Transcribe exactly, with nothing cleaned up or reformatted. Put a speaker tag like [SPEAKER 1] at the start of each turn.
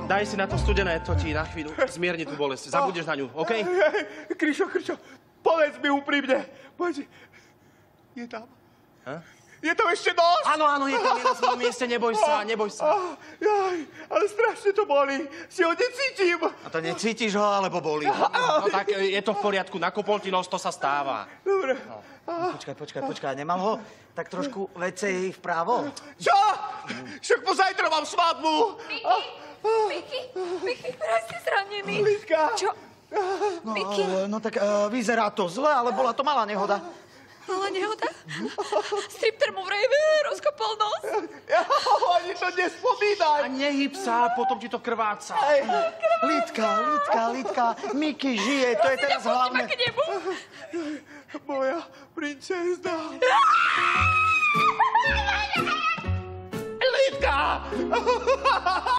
[SPEAKER 1] Daj si na to studené, to ti na chvíľu zmierni tú bolesť. Zabudneš na ňu, OK?
[SPEAKER 2] Kryšo, Kryšo, povedz mi úprimne. Povedz, je tam?
[SPEAKER 1] Ha?
[SPEAKER 2] Je tam ešte nos?
[SPEAKER 1] Áno, áno, je tam, je na svojom mieste, neboj sa, neboj sa.
[SPEAKER 2] Oh, jaj, ale strašne to bolí. Si ho necítim.
[SPEAKER 3] A to necítiš ho, alebo bolí?
[SPEAKER 1] No tak je to v poriadku, nakopol ti nos, to sa stáva.
[SPEAKER 2] Dobre.
[SPEAKER 3] No. Počkaj, počkaj, počkaj, nemal ho tak trošku vecej vpravo?
[SPEAKER 2] Čo? Však po zajtra mám svadbu.
[SPEAKER 4] Miky, Miky, vraj si zranený.
[SPEAKER 2] Lidka.
[SPEAKER 4] Čo?
[SPEAKER 3] No,
[SPEAKER 4] Miky.
[SPEAKER 3] e, no tak e, vyzerá to zle, ale bola to malá nehoda.
[SPEAKER 4] Ale nehoda? Stripter mu vraj rozkopol nos.
[SPEAKER 2] Ani to nespomínaj.
[SPEAKER 1] A nehyb sa, potom ti to krváca.
[SPEAKER 3] Lidka, Lidka, Lidka, Miky žije, to je teraz hlavné.
[SPEAKER 4] K nebu.
[SPEAKER 2] Moja princezna. Lidka!